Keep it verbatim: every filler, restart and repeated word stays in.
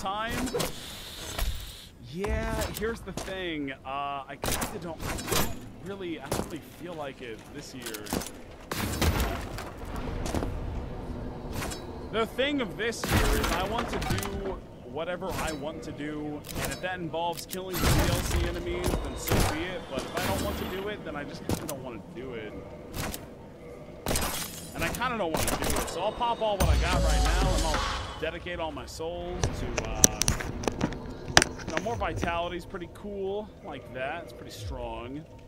time. Yeah, here's the thing. Uh, I kind of don't, I don't really, I don't really feel like it this year. The thing of this year is I want to do whatever I want to do, and if that involves killing the D L C enemies, then so be it. But if I don't want to do it, then I just kind of don't want to do it. And I kind of don't want to do it, so I'll pop all what I got right now, and I'll dedicate all my souls to, uh... You know, more vitality is pretty cool, like that. It's pretty strong.